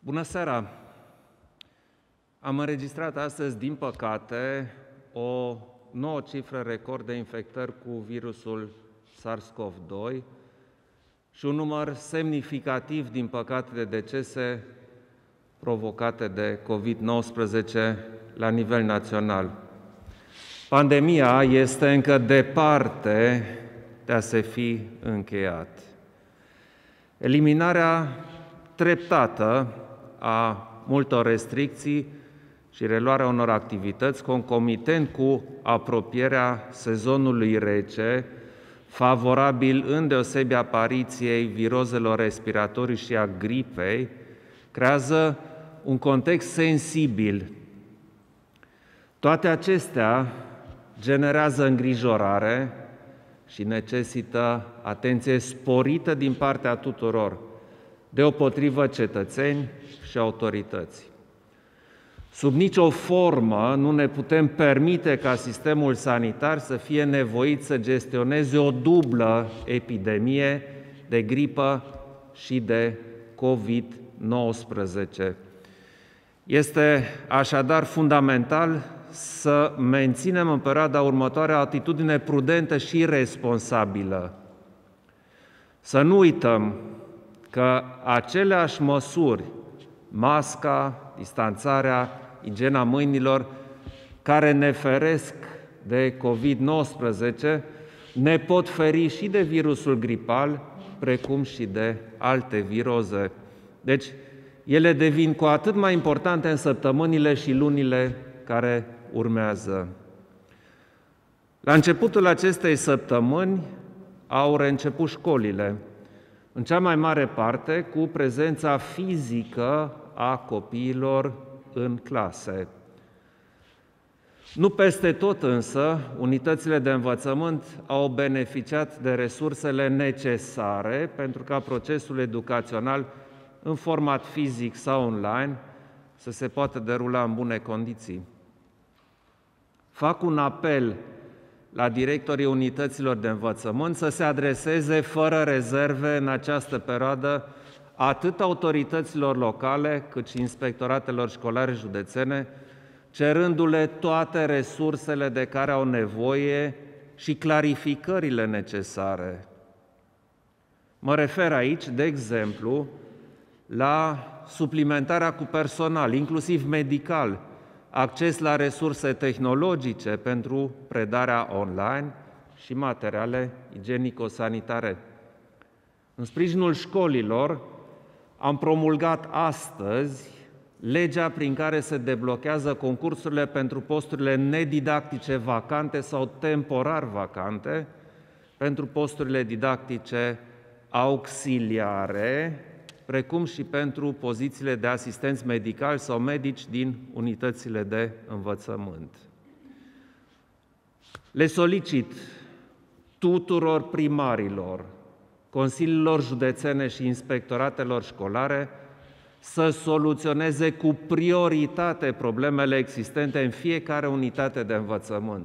Bună seara! Am înregistrat astăzi, din păcate, o nouă cifră record de infectări cu virusul SARS-CoV-2 și un număr semnificativ, din păcate, de decese provocate de COVID-19 la nivel național. Pandemia este încă departe de a se fi încheiat. Eliminarea treptată a multor restricții și reluarea unor activități, concomitent cu apropierea sezonului rece, favorabil îndeosebi apariției virozelor respiratorii și a gripei, creează un context sensibil. Toate acestea generează îngrijorare și necesită atenție sporită din partea tuturor, deopotrivă cetățeni și autorități. Sub nicio formă nu ne putem permite ca sistemul sanitar să fie nevoit să gestioneze o dublă epidemie de gripă și de COVID-19. Este așadar fundamental să menținem în perioada următoare o atitudine prudentă și responsabilă. Să nu uităm că aceleași măsuri, masca, distanțarea, igiena mâinilor, care ne feresc de COVID-19, ne pot feri și de virusul gripal, precum și de alte viroze. Deci, ele devin cu atât mai importante în săptămânile și lunile care urmează. La începutul acestei săptămâni au reînceput școlile, în cea mai mare parte cu prezența fizică a copiilor în clase. Nu peste tot însă, unitățile de învățământ au beneficiat de resursele necesare pentru ca procesul educațional, în format fizic sau online, să se poată derula în bune condiții. Fac un apel la directorii unităților de învățământ să se adreseze fără rezerve în această perioadă atât autorităților locale, cât și inspectoratelor școlare județene, cerându-le toate resursele de care au nevoie și clarificările necesare. Mă refer aici, de exemplu, la suplimentarea cu personal, inclusiv medical, acces la resurse tehnologice pentru predarea online și materiale igienico-sanitare. În sprijinul școlilor, am promulgat astăzi legea prin care se deblochează concursurile pentru posturile nedidactice vacante sau temporar vacante, pentru posturile didactice auxiliare, precum și pentru pozițiile de asistenți medicali sau medici din unitățile de învățământ. Le solicit tuturor primarilor, consiliilor județene și inspectoratelor școlare să soluționeze cu prioritate problemele existente în fiecare unitate de învățământ.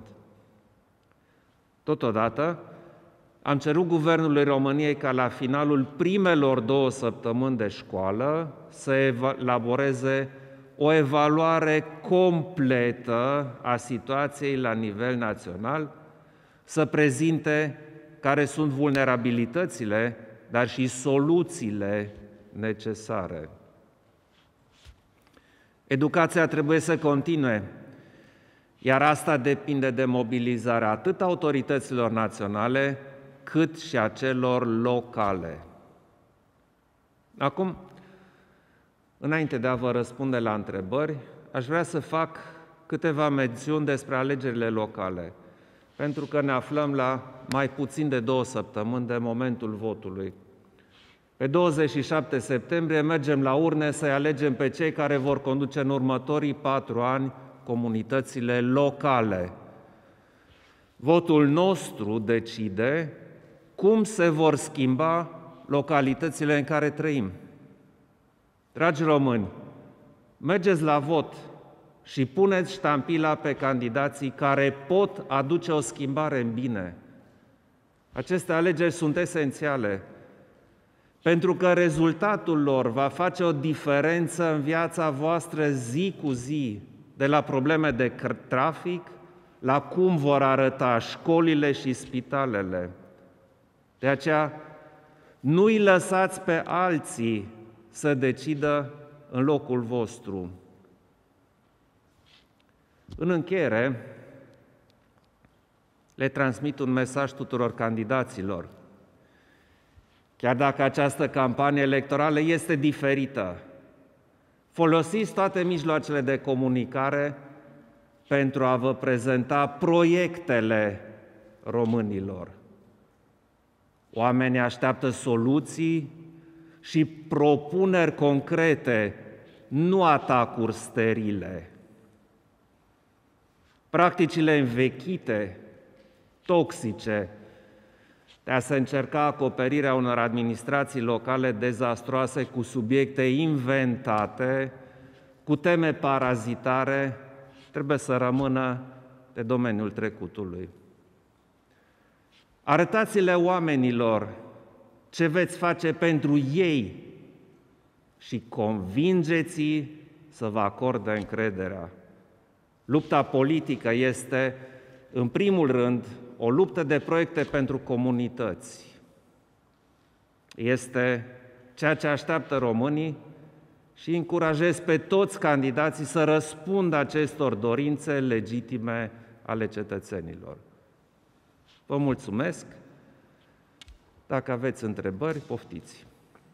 Totodată, am cerut Guvernului României ca la finalul primelor 2 săptămâni de școală să elaboreze o evaluare completă a situației la nivel național, să prezinte care sunt vulnerabilitățile, dar și soluțiile necesare. Educația trebuie să continue, iar asta depinde de mobilizarea atât autorităților naționale, cât și a celor locale. Acum, înainte de a vă răspunde la întrebări, aș vrea să fac câteva mențiuni despre alegerile locale, pentru că ne aflăm la mai puțin de 2 săptămâni de momentul votului. Pe 27 septembrie mergem la urne să-i alegem pe cei care vor conduce în următorii 4 ani comunitățile locale. Votul nostru decide cum se vor schimba localitățile în care trăim. Dragi români, mergeți la vot și puneți ștampila pe candidații care pot aduce o schimbare în bine. Aceste alegeri sunt esențiale. pentru că rezultatul lor va face o diferență în viața voastră zi cu zi, de la probleme de trafic, la cum vor arăta școlile și spitalele. De aceea, nu-i lăsați pe alții să decidă în locul vostru. În încheiere, le transmit un mesaj tuturor candidaților. Chiar dacă această campanie electorală este diferită, folosiți toate mijloacele de comunicare pentru a vă prezenta proiectele românilor. Oamenii așteaptă soluții și propuneri concrete, nu atacuri sterile. Practicile învechite, toxice, de a se încerca acoperirea unor administrații locale dezastroase cu subiecte inventate, cu teme parazitare, trebuie să rămână de domeniul trecutului. Arătați-le oamenilor ce veți face pentru ei și convingeți-i să vă acorde încrederea. Lupta politică este, în primul rând, o luptă de proiecte pentru comunități. Este ceea ce așteaptă românii și încurajez pe toți candidații să răspundă acestor dorințe legitime ale cetățenilor. Vă mulțumesc. Dacă aveți întrebări, poftiți.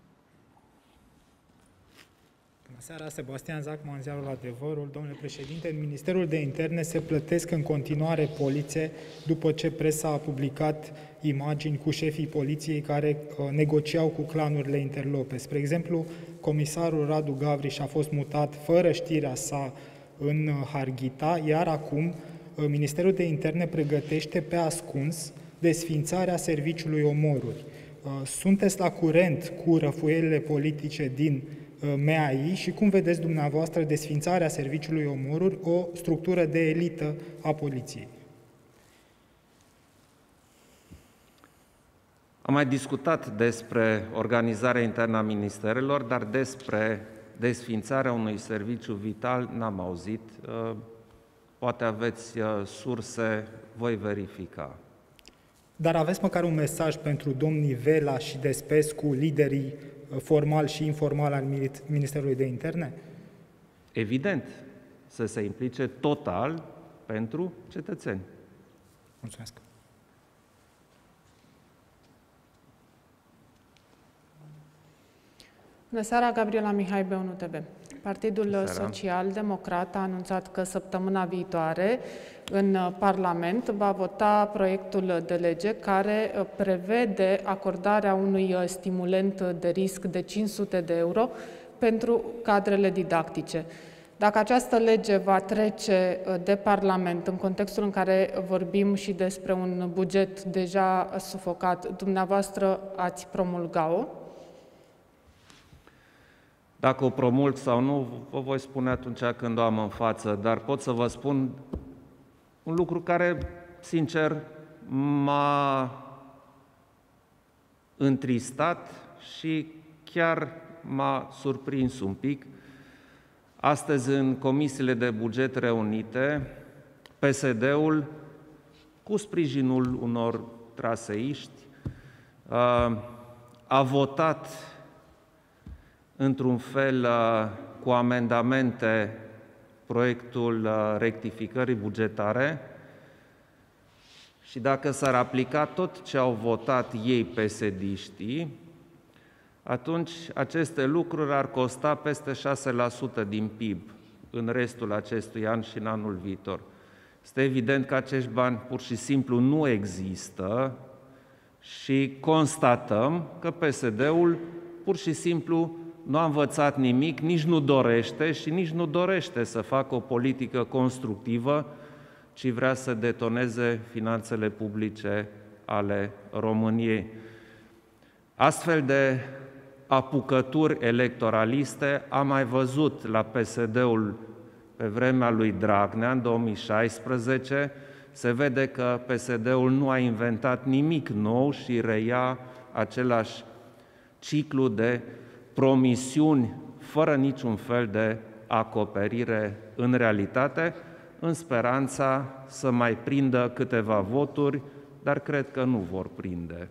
Bună seara, Sebastian Zacman, ziarul Adevărul. Domnule președinte, în Ministerul de Interne se plătesc în continuare polițe după ce presa a publicat imagini cu șefii poliției care negociau cu clanurile interlope. Spre exemplu, comisarul Radu Gavriș a fost mutat fără știrea sa în Harghita, iar acum Ministerul de Interne pregătește pe ascuns desființarea serviciului omoruri. Sunteți la curent cu răfuielile politice din MAI și cum vedeți dumneavoastră desființarea serviciului omoruri, o structură de elită a poliției? Am mai discutat despre organizarea internă a ministerelor, dar despre desființarea unui serviciu vital n-am auzit. Poate aveți surse, voi verifica. Dar aveți măcar un mesaj pentru domnii Vela și Despescu, liderii formal și informal al Ministerului de Interne? Evident, să se implice total pentru cetățeni. Mulțumesc. Bună seara, Gabriela Mihai, B1 TV. Partidul Social-Democrat a anunțat că săptămâna viitoare în Parlament va vota proiectul de lege care prevede acordarea unui stimulent de risc de 500 de euro pentru cadrele didactice. Dacă această lege va trece de Parlament, în contextul în care vorbim și despre un buget deja sufocat, dumneavoastră ați promulga-o? Dacă o promulg sau nu, vă voi spune atunci când o am în față, dar pot să vă spun un lucru care, sincer, m-a întristat și chiar m-a surprins un pic. Astăzi, în comisiile de buget reunite, PSD-ul, cu sprijinul unor traseiști, a votat într-un fel cu amendamente proiectul rectificării bugetare și dacă s-ar aplica tot ce au votat ei PSD-știi, atunci aceste lucruri ar costa peste 6% din PIB în restul acestui an și în anul viitor. Este evident că acești bani pur și simplu nu există și constatăm că PSD-ul pur și simplu nu a învățat nimic, nici nu dorește și nici nu dorește să facă o politică constructivă, ci vrea să detoneze finanțele publice ale României. Astfel de apucături electoraliste am mai văzut la PSD-ul pe vremea lui Dragnea, în 2016. Se vede că PSD-ul nu a inventat nimic nou și reia același ciclu de promisiuni fără niciun fel de acoperire în realitate, în speranța să mai prindă câteva voturi, dar cred că nu vor prinde.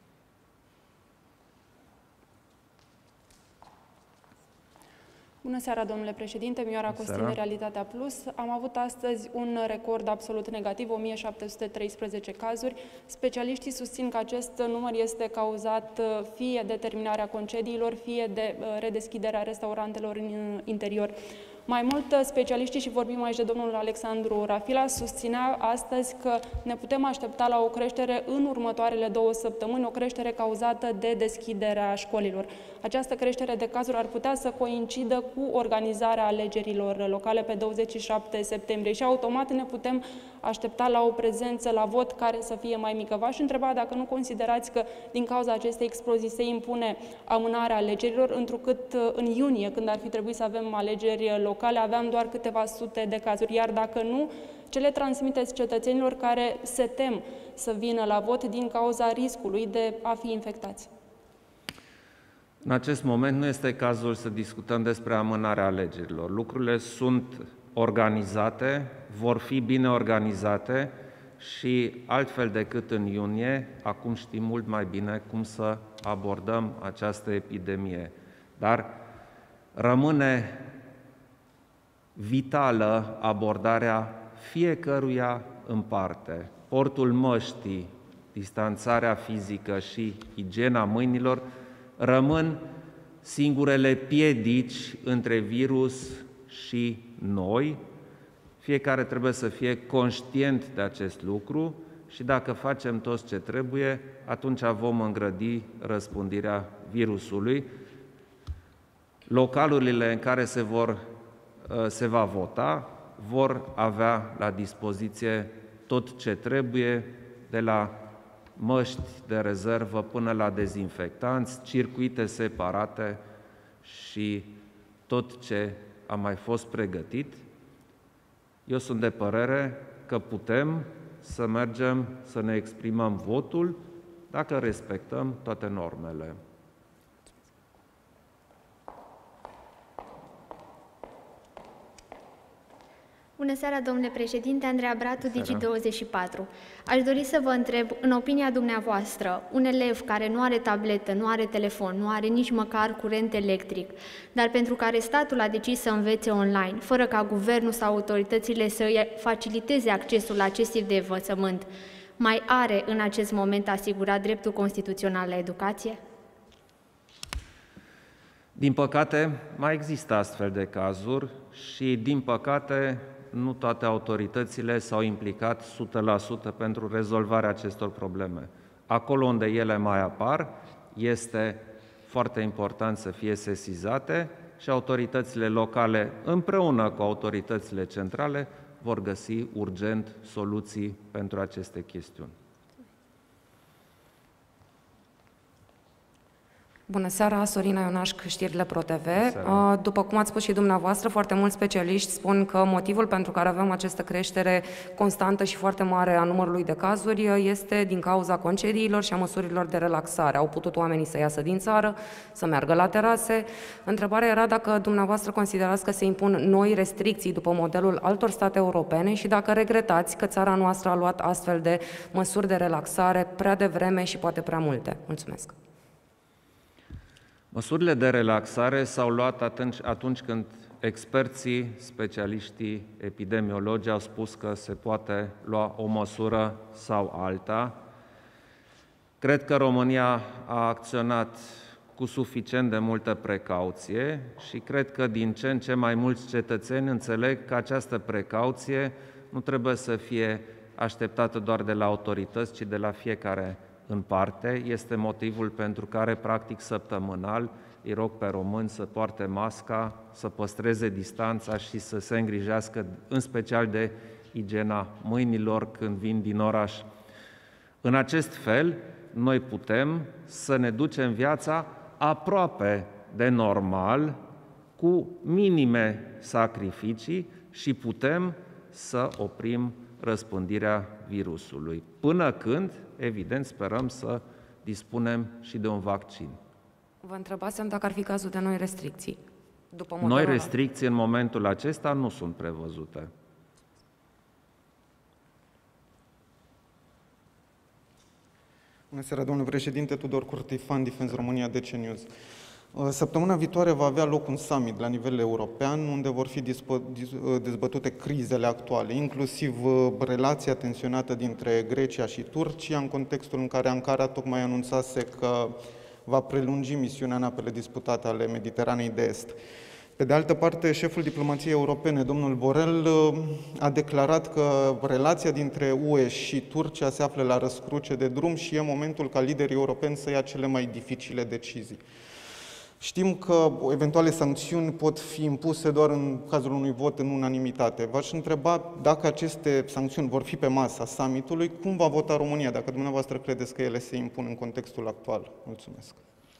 Bună seara, domnule președinte, Mioara Costin, Realitatea Plus. Am avut astăzi un record absolut negativ, 1713 cazuri. Specialiștii susțin că acest număr este cauzat fie de terminarea concediilor, fie de redeschiderea restaurantelor în interior. Mai mult, specialiștii, și vorbim aici de domnul Alexandru Rafila, susținea astăzi că ne putem aștepta la o creștere în următoarele 2 săptămâni, o creștere cauzată de deschiderea școlilor. Această creștere de cazuri ar putea să coincidă cu organizarea alegerilor locale pe 27 septembrie și automat ne putem aștepta la o prezență la vot care să fie mai mică. V-aș întreba dacă nu considerați că din cauza acestei explozii se impune amânarea alegerilor, întrucât în iunie, când ar fi trebuit să avem alegeri locale, aveam doar câteva sute de cazuri, iar dacă nu, ce le transmiteți cetățenilor care se tem să vină la vot din cauza riscului de a fi infectați? În acest moment nu este cazul să discutăm despre amânarea alegerilor. Lucrurile sunt organizate, vor fi bine organizate și altfel decât în iunie, acum știm mult mai bine cum să abordăm această epidemie. Dar rămâne vitală abordarea fiecăruia în parte. Portul măștii, distanțarea fizică și igiena mâinilor rămân singurele piedici între virus și noi. Fiecare trebuie să fie conștient de acest lucru și dacă facem tot ce trebuie, atunci vom îngrădi răspândirea virusului. Localurile în care se va vota vor avea la dispoziție tot ce trebuie, de la măști de rezervă până la dezinfectanți, circuite separate și tot ce a mai fost pregătit. Eu sunt de părere că putem să mergem să ne exprimăm votul dacă respectăm toate normele. Bună seara, domnule președinte, Andreea Bratu, Digi24. Aș dori să vă întreb, în opinia dumneavoastră, un elev care nu are tabletă, nu are telefon, nu are nici măcar curent electric, dar pentru care statul a decis să învețe online, fără ca guvernul sau autoritățile să îi faciliteze accesul la acest tip de învățământ, mai are în acest moment asigurat dreptul constituțional la educație? Din păcate, mai există astfel de cazuri și, din păcate, nu toate autoritățile s-au implicat 100% pentru rezolvarea acestor probleme. Acolo unde ele mai apar, este foarte important să fie sesizate și autoritățile locale, împreună cu autoritățile centrale, vor găsi urgent soluții pentru aceste chestiuni. Bună seara, Sorina Ionașc, știrile ProTV. După cum ați spus și dumneavoastră, foarte mulți specialiști spun că motivul pentru care avem această creștere constantă și foarte mare a numărului de cazuri este din cauza concediilor și a măsurilor de relaxare. Au putut oamenii să iasă din țară, să meargă la terase. Întrebarea era dacă dumneavoastră considerați că se impun noi restricții după modelul altor state europene și dacă regretați că țara noastră a luat astfel de măsuri de relaxare prea devreme și poate prea multe. Mulțumesc! Măsurile de relaxare s-au luat atunci când experții, specialiștii, epidemiologii au spus că se poate lua o măsură sau alta. Cred că România a acționat cu suficient de multă precauție și cred că din ce în ce mai mulți cetățeni înțeleg că această precauție nu trebuie să fie așteptată doar de la autorități, ci de la fiecare în parte. Este motivul pentru care, practic, săptămânal îi rog pe români să poarte masca, să păstreze distanța și să se îngrijească, în special de igiena mâinilor când vin din oraș. În acest fel, noi putem să ne ducem viața aproape de normal, cu minime sacrificii și putem să oprim răspândirea virusului. Până când, evident, sperăm să dispunem și de un vaccin. Vă întrebasem dacă ar fi cazul de noi restricții. Noi restricții în momentul acesta nu sunt prevăzute. Bună seara, domnule președinte, Tudor Curtifan, Defense România, DC News. Săptămâna viitoare va avea loc un summit la nivel european unde vor fi dezbătute crizele actuale, inclusiv relația tensionată dintre Grecia și Turcia, în contextul în care Ankara tocmai anunțase că va prelungi misiunea în apele disputate ale Mediteranei de Est. Pe de altă parte, șeful diplomației europene, domnul Borrell, a declarat că relația dintre UE și Turcia se află la răscruce de drum și e momentul ca liderii europeni să ia cele mai dificile decizii. Știm că eventuale sancțiuni pot fi impuse doar în cazul unui vot în unanimitate. V-aș întreba dacă aceste sancțiuni vor fi pe masa summitului, cum va vota România, dacă dumneavoastră credeți că ele se impun în contextul actual. Mulțumesc.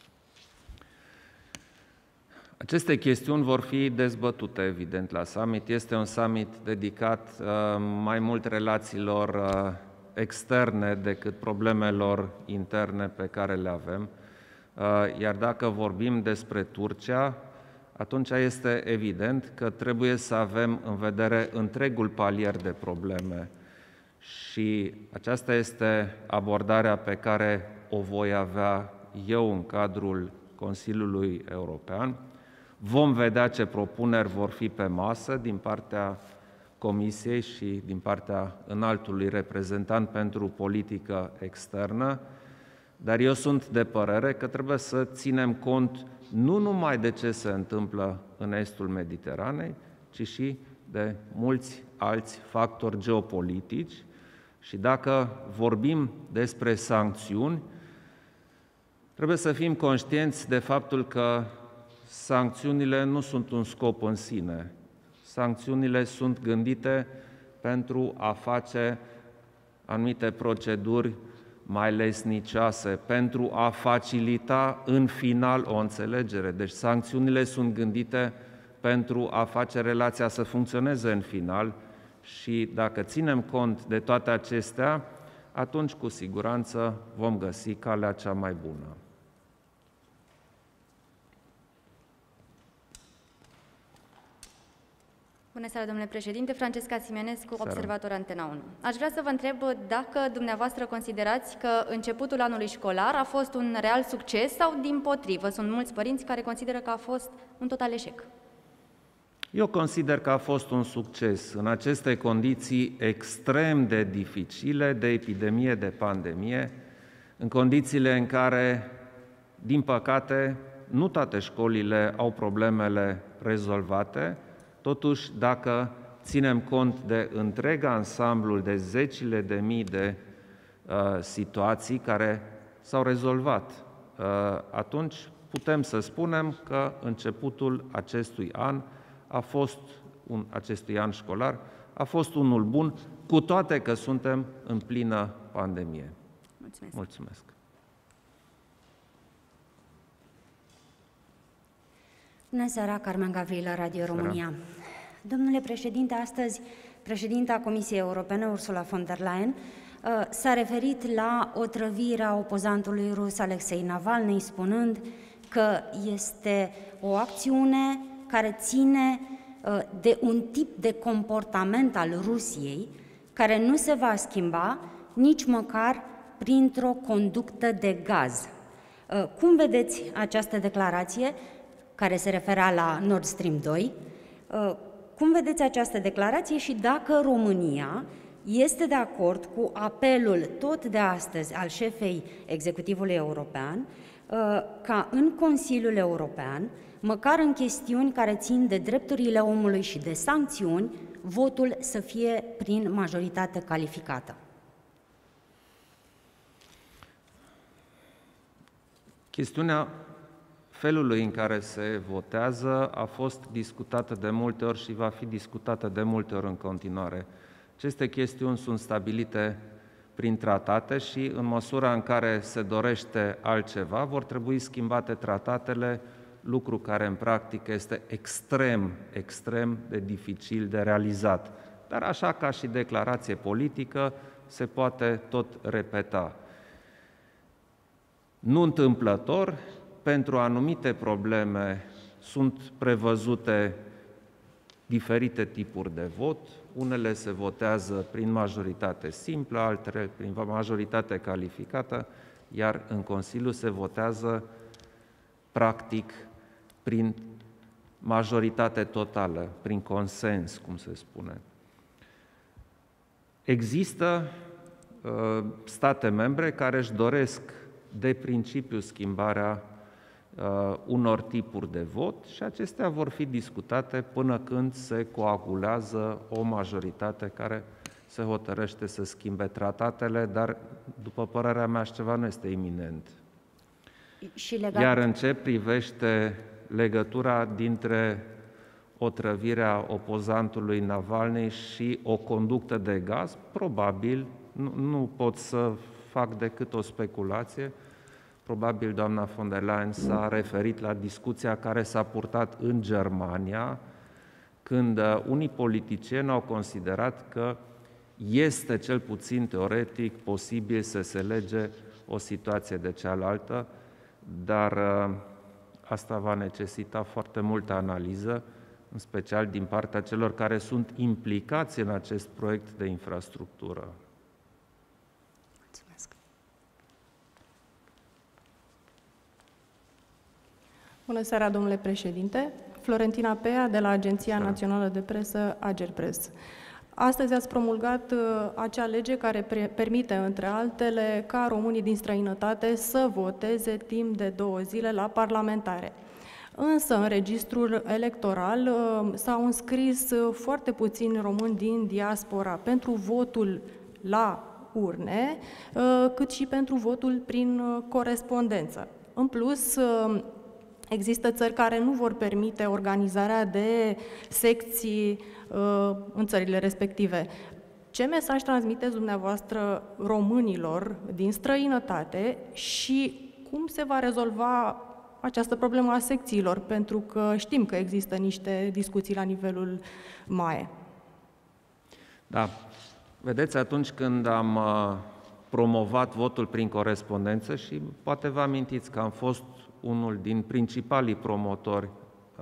Aceste chestiuni vor fi dezbătute, evident, la summit. Este un summit dedicat mai mult relațiilor externe decât problemelor interne pe care le avem. Iar dacă vorbim despre Turcia, atunci este evident că trebuie să avem în vedere întregul palier de probleme. Și aceasta este abordarea pe care o voi avea eu în cadrul Consiliului European. Vom vedea ce propuneri vor fi pe masă din partea Comisiei și din partea înaltului reprezentant pentru politică externă, dar eu sunt de părere că trebuie să ținem cont nu numai de ce se întâmplă în estul Mediteranei, ci și de mulți alți factori geopolitici. Și dacă vorbim despre sancțiuni, trebuie să fim conștienți de faptul că sancțiunile nu sunt un scop în sine. Sancțiunile sunt gândite pentru a face anumite proceduri mai lesnicioase, pentru a facilita în final o înțelegere. Deci sancțiunile sunt gândite pentru a face relația să funcționeze în final și dacă ținem cont de toate acestea, atunci cu siguranță vom găsi calea cea mai bună. Bună seara, domnule președinte. Francesca Simenescu, observator Antena 1. Aș vrea să vă întreb dacă dumneavoastră considerați că începutul anului școlar a fost un real succes sau dimpotrivă. Sunt mulți părinți care consideră că a fost un total eșec. Eu consider că a fost un succes în aceste condiții extrem de dificile de epidemie, de pandemie, în condițiile în care, din păcate, nu toate școlile au problemele rezolvate. Totuși, dacă ținem cont de întreg ansamblul de zecile de mii de situații care s-au rezolvat, atunci putem să spunem că începutul acestui an acestui an școlar a fost unul bun, cu toate că suntem în plină pandemie. Mulțumesc. Mulțumesc. Bună seara, Carmen Gavrilă, Radio România. Domnule președinte, astăzi președinta Comisiei Europene, Ursula von der Leyen, s-a referit la otrăvirea opozantului rus Alexei Navalny, spunând că este o acțiune care ține de un tip de comportament al Rusiei care nu se va schimba nici măcar printr-o conductă de gaz. Cum vedeți această declarație care se referea la Nord Stream 2? Cum vedeți această declarație și dacă România este de acord cu apelul tot de astăzi al șefei executivului european ca în Consiliul European, măcar în chestiuni care țin de drepturile omului și de sancțiuni, votul să fie prin majoritate calificată? Chestiunea felului în care se votează a fost discutată de multe ori și va fi discutată de multe ori în continuare. Aceste chestiuni sunt stabilite prin tratate și în măsura în care se dorește altceva, vor trebui schimbate tratatele, lucru care în practică este extrem de dificil de realizat. Dar așa ca și declarație politică, se poate tot repeta. Nu întâmplător, pentru anumite probleme sunt prevăzute diferite tipuri de vot. Unele se votează prin majoritate simplă, altele prin majoritate calificată, iar în Consiliu se votează practic prin majoritate totală, prin consens, cum se spune. Există state membre care își doresc de principiu schimbarea unor tipuri de vot și acestea vor fi discutate până când se coagulează o majoritate care se hotărăște să schimbe tratatele, dar, după părerea mea, așa ceva nu este iminent. Iar în ce privește legătura dintre otrăvirea opozantului Navalny și o conductă de gaz, probabil, nu pot să fac decât o speculație, probabil doamna von der Leyen s-a referit la discuția care s-a purtat în Germania, când unii politicieni au considerat că este, cel puțin teoretic, posibil să se lege o situație de cealaltă, dar asta va necesita foarte multă analiză, în special din partea celor care sunt implicați în acest proiect de infrastructură. Mulțumesc. Bună seara, domnule președinte. Florentina Pea, de la Agenția Națională de Presă, Agerpres. Astăzi ați promulgat acea lege care permite, între altele, ca românii din străinătate să voteze timp de 2 zile la parlamentare. Însă, în registrul electoral s-au înscris foarte puțini români din diaspora pentru votul la urne, cât și pentru votul prin corespondență. În plus, există țări care nu vor permite organizarea de secții în țările respective. Ce mesaj transmiteți dumneavoastră românilor din străinătate și cum se va rezolva această problemă a secțiilor? Pentru că știm că există niște discuții la nivelul MAE. Da. Vedeți, atunci când am promovat votul prin corespondență și poate vă amintiți că am fost unul din principalii promotori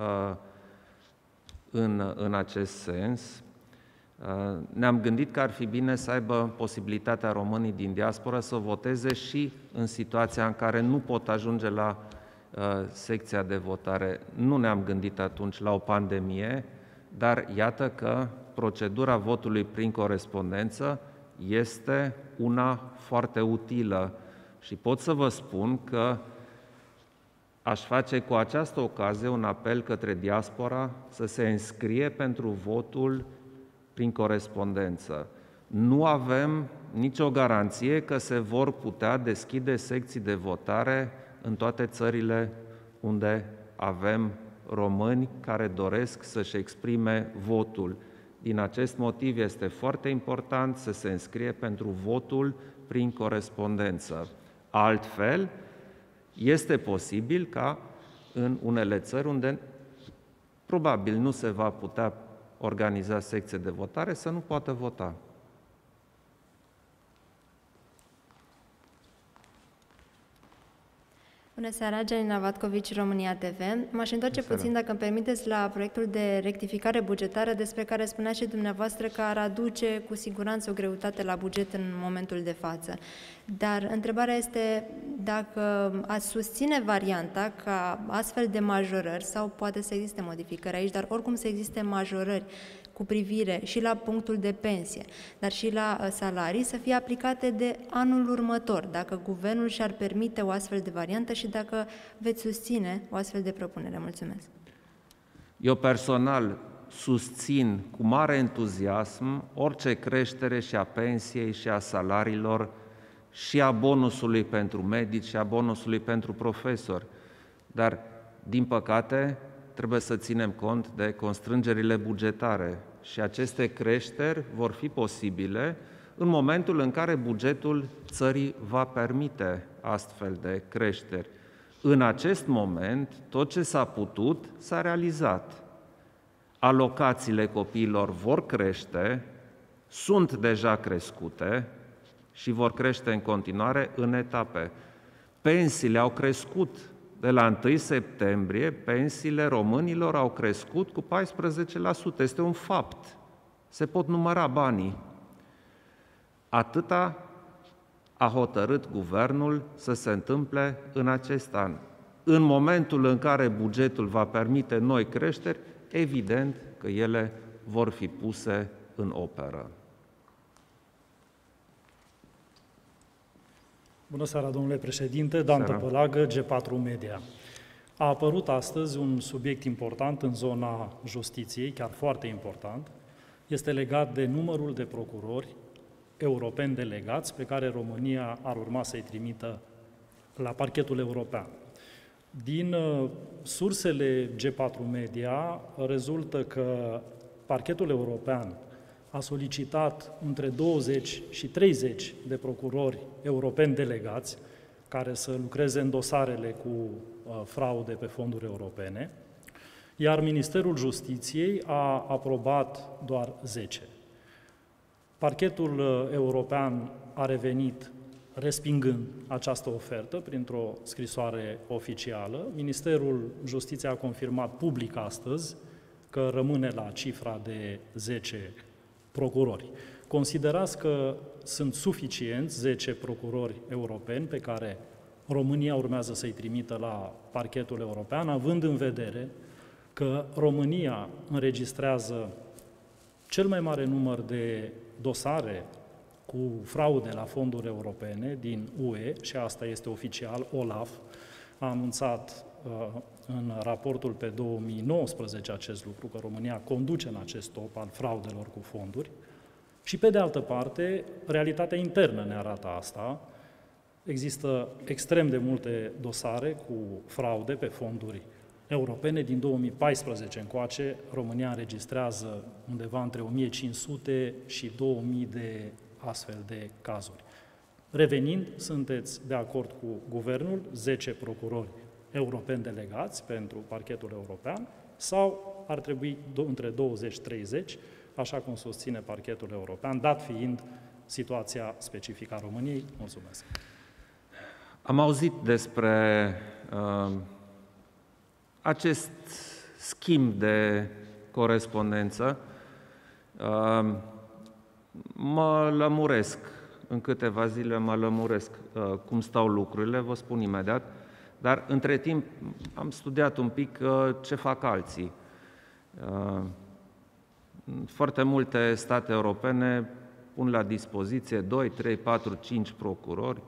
în acest sens, ne-am gândit că ar fi bine să aibă posibilitatea românii din diaspora să voteze și în situația în care nu pot ajunge la secția de votare. Nu ne-am gândit atunci la o pandemie, dar iată că procedura votului prin corespondență este una foarte utilă și pot să vă spun că aș face cu această ocazie un apel către diaspora să se înscrie pentru votul prin corespondență. Nu avem nicio garanție că se vor putea deschide secții de votare în toate țările unde avem români care doresc să-și exprime votul. Din acest motiv este foarte important să se înscrie pentru votul prin corespondență. Altfel, este posibil ca în unele țări unde probabil nu se va putea organiza secție de votare să nu poată vota. Bună seara, Gianina Vatcovici, România TV. M-aș întoarce puțin, dacă îmi permiteți, la proiectul de rectificare bugetară despre care spuneați și dumneavoastră că ar aduce cu siguranță o greutate la buget în momentul de față. Dar întrebarea este dacă ați susține varianta ca astfel de majorări, sau poate să existe modificări aici, dar oricum să existe majorări cu privire și la punctul de pensie, dar și la salarii, să fie aplicate de anul următor, dacă guvernul și-ar permite o astfel de variantă și dacă veți susține o astfel de propunere. Mulțumesc. Eu personal susțin cu mare entuziasm orice creștere și a pensiei și a salariilor și a bonusului pentru medici și a bonusului pentru profesori. Dar, din păcate, trebuie să ținem cont de constrângerile bugetare și aceste creșteri vor fi posibile în momentul în care bugetul țării va permite astfel de creșteri. În acest moment, tot ce s-a putut, s-a realizat. Alocațiile copiilor vor crește, sunt deja crescute și vor crește în continuare în etape. Pensiile au crescut de la 1 septembrie, pensiile românilor au crescut cu 14%. Este un fapt. Se pot număra banii. Atâta a hotărât guvernul să se întâmple în acest an. În momentul în care bugetul va permite noi creșteri, evident că ele vor fi puse în operă. Bună seara, domnule președinte, Dan Tăpălagă, G4 Media. A apărut astăzi un subiect important în zona justiției, chiar foarte important. Este legat de numărul de procurori europeni delegați pe care România ar urma să-i trimită la parchetul european. Din sursele G4 Media rezultă că parchetul european a solicitat între 20 și 30 de procurori europeni delegați care să lucreze în dosarele cu fraude pe fonduri europene, iar Ministerul Justiției a aprobat doar 10. Parchetul european a revenit respingând această ofertă printr-o scrisoare oficială. Ministerul Justiției a confirmat public astăzi că rămâne la cifra de 10 procurori. Considerați că sunt suficienți 10 procurori europeni pe care România urmează să-i trimită la parchetul european, având în vedere că România înregistrează cel mai mare număr de dosare cu fraude la fonduri europene din UE, și asta este oficial, OLAF a anunțat în raportul pe 2019 acest lucru, că România conduce în acest top al fraudelor cu fonduri. Și pe de altă parte, realitatea internă ne arată asta. Există extrem de multe dosare cu fraude pe fonduri europene. Din 2014 încoace, România înregistrează undeva între 1500 și 2000 de astfel de cazuri. Revenind, sunteți de acord cu guvernul, 10 procurori europeni delegați pentru parchetul european, sau ar trebui între 20-30, așa cum susține parchetul european, dat fiind situația specifică a României? Mulțumesc. Am auzit despre acest schimb de corespondență. Mă lămuresc, în câteva zile mă lămuresc cum stau lucrurile, vă spun imediat, dar între timp am studiat un pic ce fac alții. Foarte multe state europene pun la dispoziție 2, 3, 4, 5 procurori.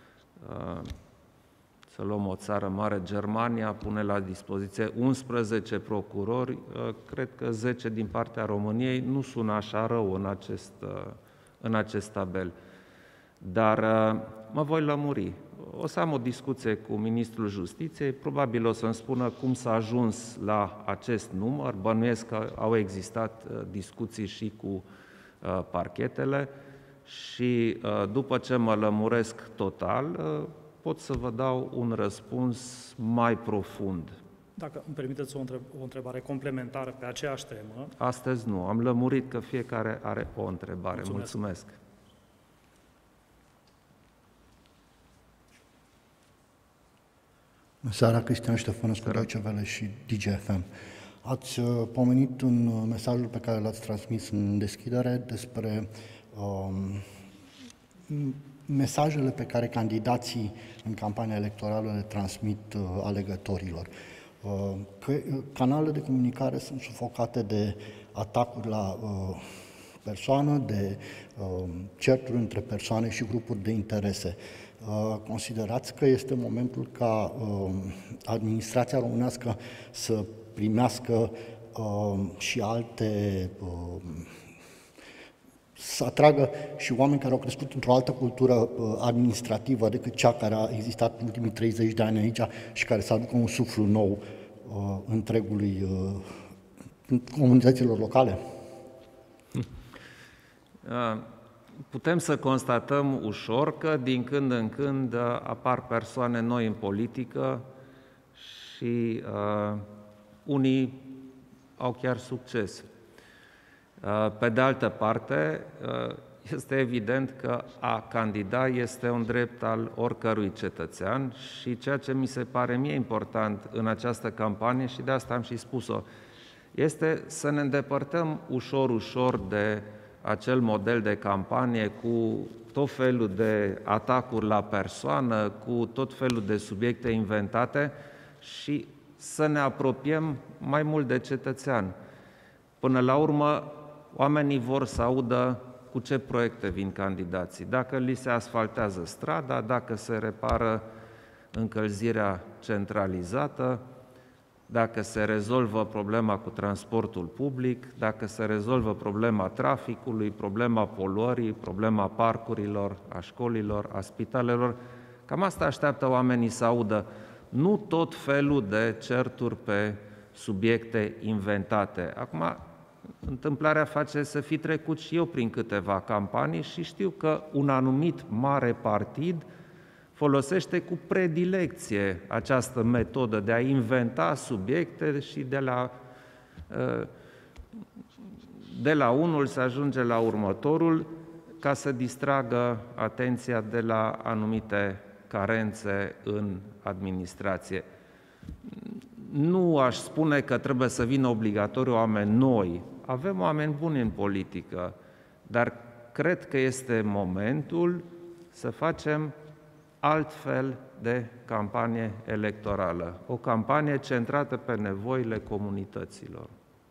Să luăm o țară mare, Germania pune la dispoziție 11 procurori, cred că 10 din partea României, nu sună așa rău în acest tabel. Dar mă voi lămuri. O să am o discuție cu Ministrul Justiției, probabil o să-mi spună cum s-a ajuns la acest număr, bănuiesc că au existat discuții și cu parchetele și după ce mă lămuresc total, pot să vă dau un răspuns mai profund. Dacă îmi permiteți o întrebare complementară pe aceeași temă. Astăzi nu, am lămurit că fiecare are o întrebare. Mulțumesc. Bună seara, Cristian Ștefănescu, Deutsche Welle și DGFM. Ați pomenit în mesajul pe care l-ați transmis în deschidere despre mesajele pe care candidații în campania electorală le transmit alegătorilor. Canalele de comunicare sunt sufocate de atacuri la persoană, de certuri între persoane și grupuri de interese. Considerați că este momentul ca administrația românească să primească și alte, să atragă și oameni care au crescut într-o altă cultură administrativă decât cea care a existat în ultimii 30 de ani aici și care să aducă un suflu nou întregului comunităților locale? Putem să constatăm ușor că din când în când apar persoane noi în politică și unii au chiar succes. Pe de altă parte, este evident că a candida este un drept al oricărui cetățean și ceea ce mi se pare mie important în această campanie, și de asta am și spus-o, este să ne îndepărtăm ușor de acel model de campanie cu tot felul de atacuri la persoană, cu tot felul de subiecte inventate și să ne apropiem mai mult de cetățean. Până la urmă, oamenii vor să audă cu ce proiecte vin candidații, dacă li se asfaltează strada, dacă se repară încălzirea centralizată, dacă se rezolvă problema cu transportul public, dacă se rezolvă problema traficului, problema poluării, problema parcurilor, a școlilor, a spitalelor. Cam asta așteaptă oamenii să audă, nu tot felul de certuri pe subiecte inventate. Acum, întâmplarea face să fi trecut și eu prin câteva campanii și știu că un anumit mare partid folosește cu predilecție această metodă de a inventa subiecte și de la unul să ajunge la următorul ca să distragă atenția de la anumite carențe în administrație. Nu aș spune că trebuie să vină obligatoriu oameni noi. Avem oameni buni în politică, dar cred că este momentul să facem altfel de campanie electorală, o campanie centrată pe nevoile comunităților.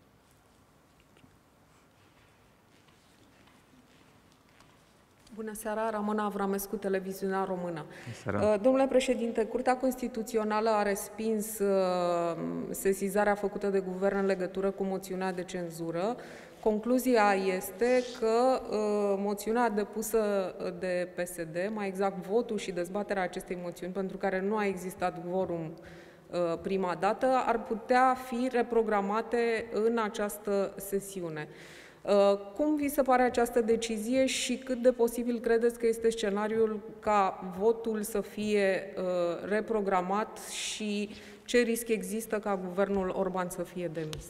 Bună seara, Ramona Avramescu, Televiziunea Română. Domnule președinte, Curtea Constituțională a respins sesizarea făcută de guvern în legătură cu moțiunea de cenzură. Concluzia este că moțiunea depusă de PSD, mai exact votul și dezbaterea acestei moțiuni, pentru care nu a existat quorum prima dată, ar putea fi reprogramate în această sesiune. Cum vi se pare această decizie și cât de posibil credeți că este scenariul ca votul să fie reprogramat și ce risc există ca guvernul Orban să fie demis?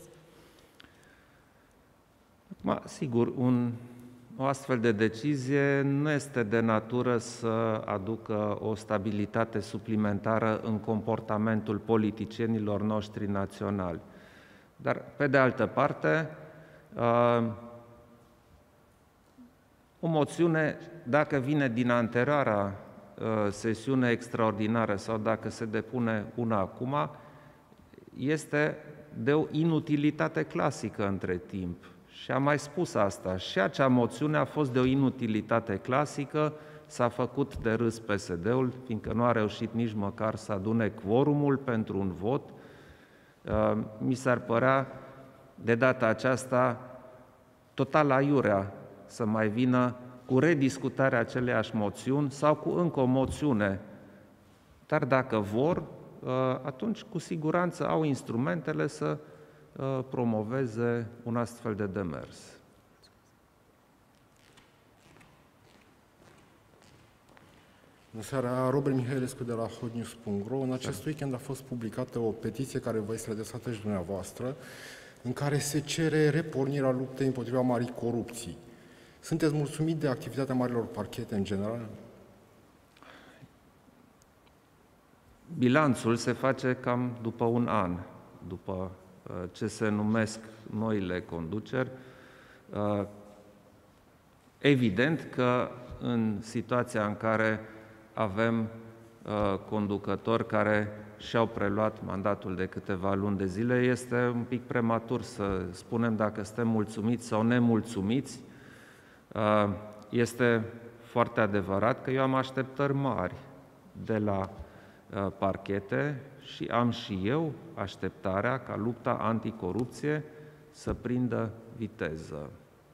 Sigur, o astfel de decizie nu este de natură să aducă o stabilitate suplimentară în comportamentul politicienilor noștri naționali. Dar, pe de altă parte, o moțiune, dacă vine din anterioara sesiune extraordinară sau dacă se depune una acum, este de o inutilitate clasică între timp. Și am mai spus asta. Și acea moțiune a fost de o inutilitate clasică, s-a făcut de râs PSD-ul, fiindcă nu a reușit nici măcar să adune quorumul pentru un vot. Mi s-ar părea de data aceasta total aiurea să mai vină cu rediscutarea aceleiași moțiuni sau cu încă o moțiune. Dar dacă vor, atunci cu siguranță au instrumentele să promoveze un astfel de demers. Bună seara, Robert Mihailescu de la hotnews.ro. În acest weekend a fost publicată o petiție care vă este adresată și dumneavoastră, în care se cere repornirea luptei împotriva marii corupții. Sunteți mulțumit de activitatea marilor parchete în general? Bilanțul se face cam după un an, după ce se numesc noile conduceri. Evident că în situația în care avem conducători care și-au preluat mandatul de câteva luni de zile, este un pic prematur să spunem dacă suntem mulțumiți sau nemulțumiți. Este foarte adevărat că eu am așteptări mari de la parchete și am și eu așteptarea ca lupta anticorupție să prindă viteză.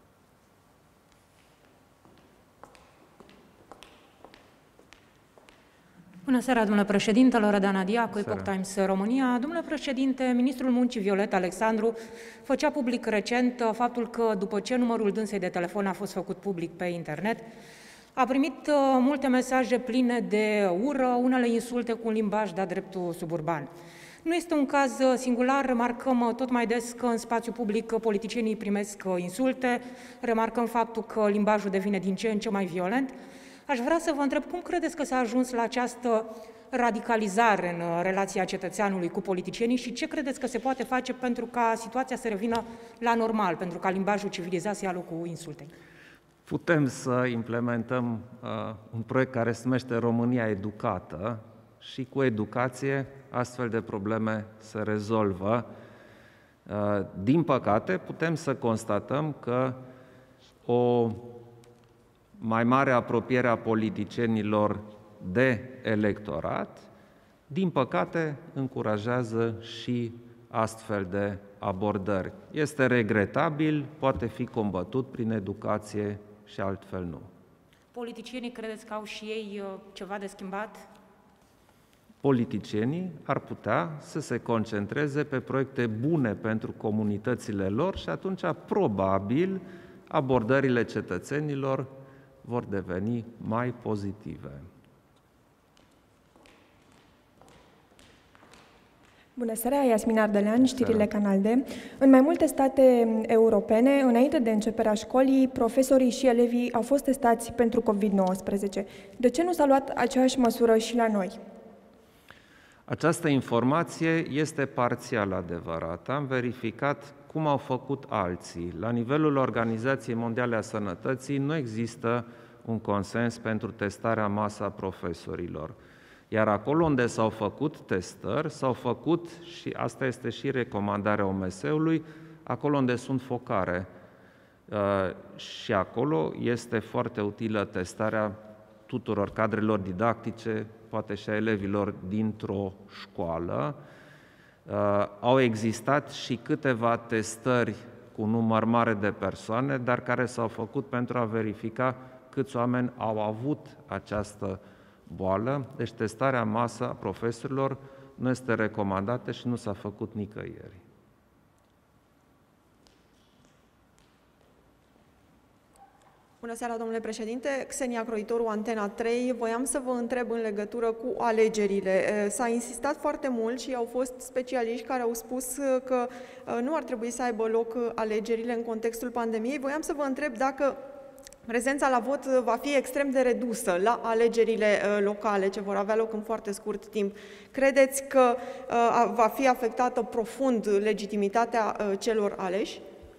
Bună seara, domnule președinte, Loredana Diacu, Epoch Times România. Domnule președinte, ministrul muncii Violeta Alexandru făcea public recent faptul că după ce numărul dânsei de telefon a fost făcut public pe internet, a primit multe mesaje pline de ură, unele insulte cu un limbaj de-a dreptul suburban. Nu este un caz singular, remarcăm tot mai des că în spațiu public politicienii primesc insulte, remarcăm faptul că limbajul devine din ce în ce mai violent. Aș vrea să vă întreb cum credeți că s-a ajuns la această radicalizare în relația cetățeanului cu politicienii și ce credeți că se poate face pentru ca situația să revină la normal, pentru ca limbajul civilizat să ia locul insultei? Putem să implementăm un proiect care se numește România Educată și cu educație astfel de probleme se rezolvă. Din păcate, putem să constatăm că o mai mare apropiere a politicienilor de electorat, din păcate, încurajează și astfel de abordări. Este regretabil, poate fi combătut prin educație și altfel nu. Politicienii credeți că au și ei ceva de schimbat? Politicienii ar putea să se concentreze pe proiecte bune pentru comunitățile lor și atunci, probabil, abordările cetățenilor vor deveni mai pozitive. Bună seara, Iasmin Ardelean, știrile Canal D. În mai multe state europene, înainte de începerea școlii, profesorii și elevii au fost testați pentru COVID-19. De ce nu s-a luat aceeași măsură și la noi? Această informație este parțial adevărată. Am verificat cum au făcut alții. La nivelul Organizației Mondiale a Sănătății nu există un consens pentru testarea în masă a profesorilor. Iar acolo unde s-au făcut testări, s-au făcut, și asta este și recomandarea OMS-ului, acolo unde sunt focare. Și acolo este foarte utilă testarea tuturor cadrelor didactice, poate și a elevilor dintr-o școală. Au existat și câteva testări cu număr mare de persoane, dar care s-au făcut pentru a verifica câți oameni au avut această boală. Deci testarea în masă a profesorilor nu este recomandată și nu s-a făcut nicăieri. Bună seara, domnule președinte. Xenia Croitoru, Antena 3. Voiam să vă întreb în legătură cu alegerile. S-a insistat foarte mult și au fost specialiști care au spus că nu ar trebui să aibă loc alegerile în contextul pandemiei. Voiam să vă întreb dacă prezența la vot va fi extrem de redusă la alegerile locale, ce vor avea loc în foarte scurt timp. Credeți că va fi afectată profund legitimitatea celor aleși?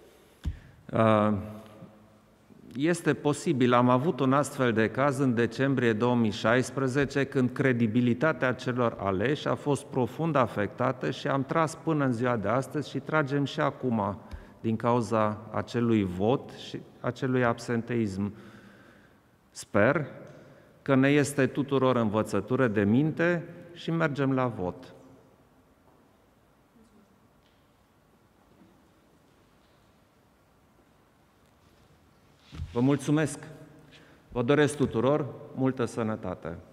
Este posibil. Am avut un astfel de caz în decembrie 2016, când credibilitatea celor aleși a fost profund afectată și am tras până în ziua de astăzi și tragem și acum din cauza acelui vot și acelui absenteism. Sper că ne este tuturor învățătură de minte și mergem la vot. Vă mulțumesc! Vă doresc tuturor multă sănătate!